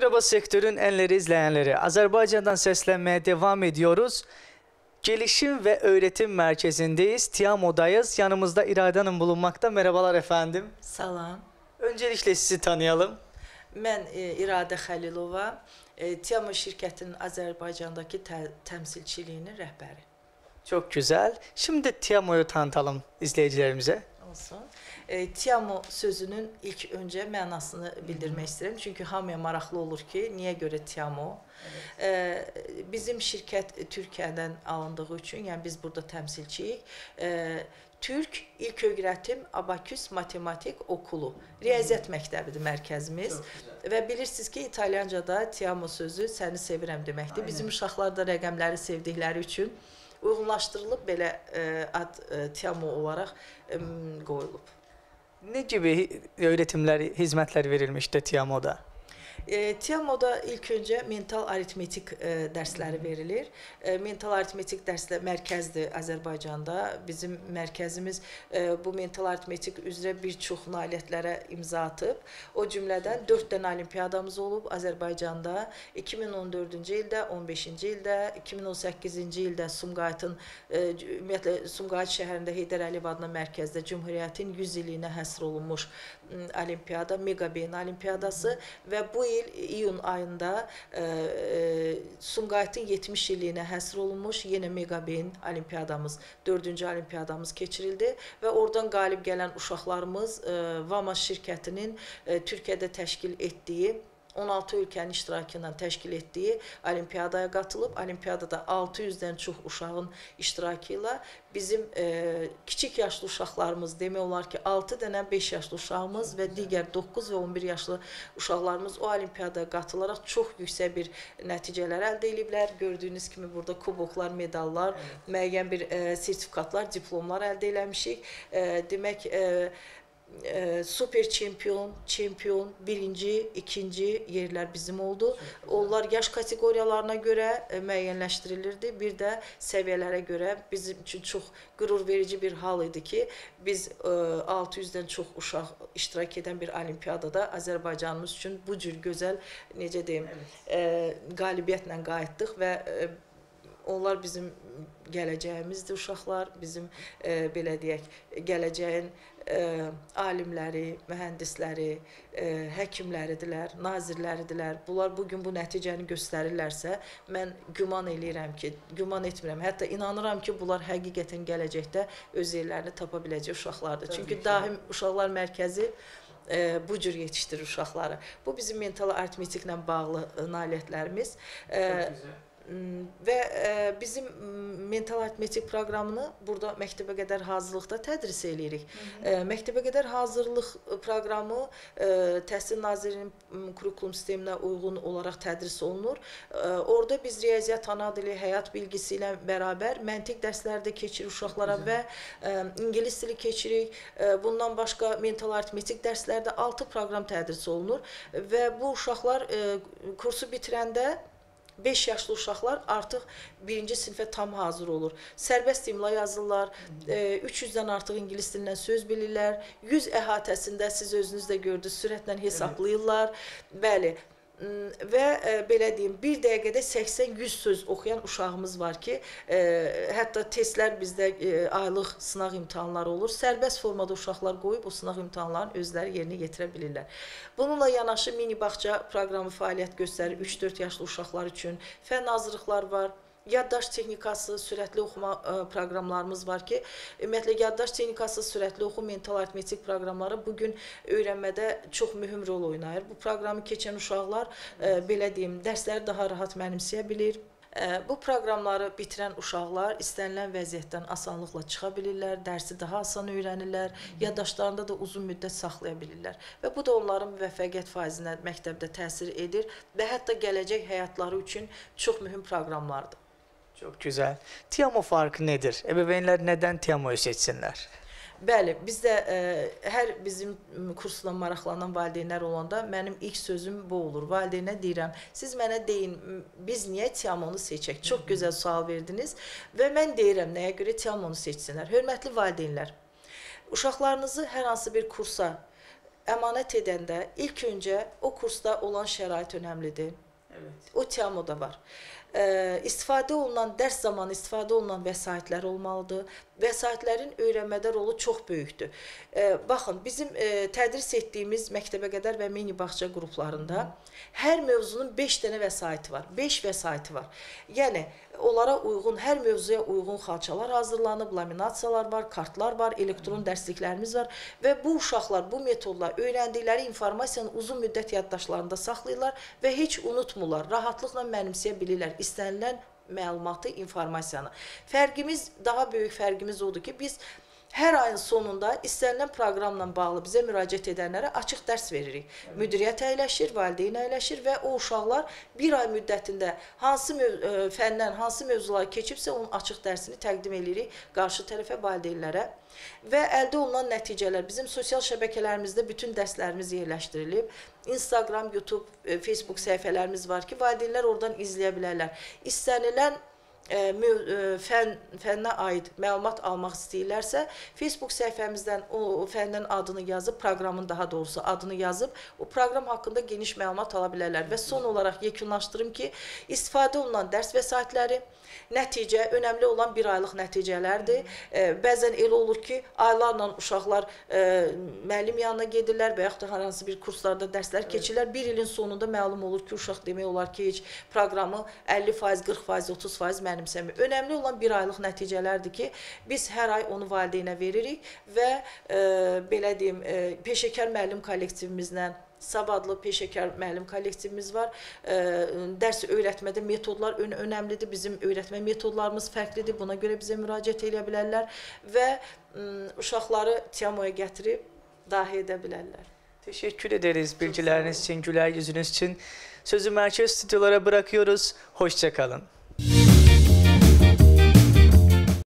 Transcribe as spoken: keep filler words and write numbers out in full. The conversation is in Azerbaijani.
Merhaba sektörün enleri izleyenleri. Azerbaycan'dan seslenmeye devam ediyoruz. Gelişim ve Öğretim Merkezi'ndeyiz. Tiamo'dayız. Yanımızda İrade Hanım bulunmakta. Merhabalar efendim. Salam. Öncelikle sizi tanıyalım. Mən e, İradə Xəlilova, e, Tiamo şirkətinin Azərbaycandakı tə təmsilçiliyinin rəhbəri. Çok güzel. Şimdi Tiamo'yu tanıtalım izleyicilerimize. Olsun. E, Tiamo sözünün ilk öncə mənasını bildirmək istəyirəm. Çünki hamıya maraqlı olur ki, niyə görə Tiamo? Evet. E, bizim şirkət Türkiyədən alındığı üçün, yəni biz burada təmsilçiyik. E, Türk İlk Öğretim Abaküs Matematik Okulu, Riyaziyyat məktəbidir mərkəzimiz. Və bilirsiniz ki, İtalyancada Tiamo sözü səni sevirəm deməkdir. Bizim uşaqlar da rəqəmləri sevdikləri üçün uyğunlaşdırılıb belə e, ad e, Tiamo olaraq e, qoyulub. Ne gibi öğretimler, hizmetler verilmişti Tiamo'da? E, Tiamo'da ilk önce mental aritmetik e, dersləri verilir. E, mental aritmetik dərslər mərkəzdir Azərbaycanda. Bizim mərkəzimiz e, bu mental aritmetik üzrə bir çox nailiyyətlərə imza atıb. O cümlədən dörd dənə olimpiyadamız olub Azərbaycanda. iki min on dördüncü ildə, on beşinci ildə, iki min on səkkizinci ildə Sumqayıtın e, ümumiyyətlə Sumqayıt şəhərində Heydər Əliyev adına mərkəzdə Cümhuriyyətin yüz illiyinə həsr olunmuş olimpiyada, Mega Beyin olimpiyadası və bu il iyun ayında e, e, Sumqayıtın yetmiş illiyinə həsr olunmuş yenə Mega Beyin olimpiyadamız, dördüncü olimpiyadamız keçirildi və oradan qalib gələn uşaqlarımız e, Vama şirkətinin e, Türkiyədə təşkil etdiyi on altı ölkənin iştirakı ilə təşkil etdiyi olimpiyadaya qatılıb. Olimpiyadada altı yüzdən çox uşağın iştirakı ilə bizim e, kiçik yaşlı uşaqlarımız, demək olar ki, altı dənə beş yaşlı uşağımız və digər doqquz və on bir yaşlı uşaqlarımız o olimpiyadaya qatılaraq çox yüksək bir nəticələr əldə ediblər. Gördüyünüz kimi burada kuboklar, medallar, evet, müəyyən bir e, sertifikatlar, diplomlar əldə eləmişik. E, demək, e, E, super çempion, çempion, birinci, ikinci yerlər bizim oldu. Onlar yaş kateqoriyalarına görə e, müəyyənləşdirilirdi. Bir də səviyyələrə görə bizim üçün çox qürur verici bir hal idi ki, biz e, altı yüzdən çox uşaq iştirak edən bir olimpiyadada Azərbaycanımız üçün bu cür gözəl, necə deyim, e, qalibiyyətlə qayıtdıq və e, onlar bizim gələcəyimizdir uşaqlar, bizim e, belə deyək, gələcəyin e, alimləri, mühəndisləri, e, həkimləridirlər, nazirləridirlər. Bunlar bugün bu nəticəni göstərirlərsə, mən güman eləyirəm ki, güman etmirəm, hətta inanıram ki, bunlar həqiqətən gələcəkdə öz yerlərini tapa biləcək uşaqlardır. Çünki daim uşaqlar mərkəzi e, bu cür yetişdirir uşaqları. Bu bizim mental aritmetiklə bağlı nailiyyətlərimiz. E, Və e, bizim mental aritmetik proqramını burada məktəbə qədər hazırlıqda tədris eləyirik. E, məktəbə qədər hazırlıq proqramı e, Təhsil Nazirliyinin kurikulum sisteminə uyğun olaraq tədris olunur. E, orada biz riyaziyyat, ana dili, həyat bilgisi ilə bərabər məntiq dərsləri də keçirir uşaqlara və e, ingilis dili keçirik. E, bundan başqa mental aritmetik dərslərdə altı proqram tədris olunur və bu uşaqlar e, kursu bitirəndə beş yaşlı uşaqlar artıq birinci sinifə tam hazır olur. Sərbəst imla yazırlar, üç yüzdən artıq ingilis dilindən söz bilirlər, yüz əhatəsində siz özünüz də gördünüz, sürətlə hesablayırlar. Bəli. Və e, belə deyim, bir dəqiqədə səksən yüz söz oxuyan uşağımız var ki, e, hətta testlər bizdə e, aylıq sınaq imtahanları olur. Sərbəst formada uşaqlar qoyub o sınaq imtahanlarını özləri yerinə yetirə bilirlər. Bununla yanaşı mini bağça proqramı fəaliyyət göstərir üç dörd yaşlı uşaqlar üçün. Fənn hazırlıqlar var. Yaddaş texnikası, sürətli oxuma ə, proqramlarımız var ki, ümumiyyətlə yaddaş texnikası, sürətli oxu, mental aritmetik proqramları bugün öyrənmədə çox mühüm rol oynayır. Bu proqramı keçən uşaqlar, ə, belə deyim, dərsləri daha rahat mənimsəyə bilir. Ə, bu proqramları bitirən uşaqlar istənilən vəziyyətdən asanlıqla çıxa bilirlər, dərsi daha asan öyrənirlər, yaddaşlarında da uzun müddət saxlaya bilirlər. Və bu da onların müvəffəqiyyət faizinə məktəbdə təsir edir və hətta gələcək həyatları üçün çox mühüm proqramlardır. Çok güzel. Tiamo farkı nedir? Ebeveynler neden Tiamo'yu seçsinler? Bəli, bizdə e, hər bizim kursla maraqlanan valideynlər olanda mənim ilk sözüm bu olur. Valideynə deyirəm, siz mənə deyin, biz niyə Tiamonu seçək? Çox gözəl sual verdiniz və mən deyirəm, nəyə görə Tiamonu seçsinlər? Hörmətli valideynlər, uşaqlarınızı hər hansı bir kursa əmanət edəndə ilk öncə o kursda olan şərait önəmlidir. Evet. O Tiamoda var. E, istifadə olunan, dərs zamanı istifadə olunan vəsaitlər olmalıdır. Vəsaitlərin öyrənmədə rolu çox böyükdür. E, baxın, bizim e, tədris etdiyimiz məktəbə qədər və mini bağça qruplarında hər mövzunun beş dənə vəsaiti var. beş vəsaiti var. Yəni, onlara uyğun, hər mövzuya uyğun xalçalar hazırlanıb, laminasiyalar var, kartlar var, elektron dərsliklərimiz var və bu uşaqlar bu metodla öyrəndikləri informasiyanı uzun müddət yaddaşlarında saxlayırlar və heç unutmurlar, rahatlıqla mənimsəyə bilirlər istənilən məlumatı, informasiyanı. Fərqimiz, daha böyük fərqimiz odur ki, biz hər ayın sonunda istənilən proqramla bağlı bizə müraciət edənlərə açıq dərs veririk. Evet. Müdiriyyət əyləşir, valideyn əyləşir və o uşaqlar bir ay müddətində hansı fəndən, hansı mövzuları keçibsə onun açıq dərsini təqdim edirik qarşı tərəfə, valideynlərə. Və əldə olunan nəticələr, bizim sosial şəbəkələrimizdə bütün dərslərimiz yerləşdirilib. Instagram, YouTube, Facebook səhifələrimiz var ki, valideynlər oradan izləyə bilərlər. İstənilən fən, fənnə aid məlumat almaq istəyirlərsə, Facebook səhifəmizdən o, o fəndən adını yazıb, proqramın daha doğrusu adını yazıb, o proqram haqqında geniş məlumat ala bilərlər. Və son olaraq yekunlaşdırım ki, istifadə olunan dərs vəsaitləri, nəticə, önəmli olan bir aylıq nəticələrdir. E, bəzən elə olur ki, aylarla uşaqlar e, müəllim yanına gedirlər və yaxud da hər hansı bir kurslarda dərslər keçirlər. Bir ilin sonunda məlum olur ki, uşaq demək olar ki, heç proqramı əlli faiz, qırx faiz, otuz faiz mənimsəmir. Önəmli olan bir aylıq nəticələrdir ki, biz hər ay onu valideynə veririk və e, belə deyim, e, peşəkar müəllim kollektivimizlə Savadlı peşəkar müəllim kollektivimiz var. E, dərs öyrətmədə metodlar ön önəmlidir. Bizim öyrətmə metodlarımız fərqlidir. Buna görə bizə müraciət edə bilərlər və ım, uşaqları Tiamoya gətirib dahi edə bilərlər. Teşekkür ederiz bilgileriniz için, güler yüzünüz için. Sözü merkez stüdyolara bırakıyoruz. Hoşça kalın.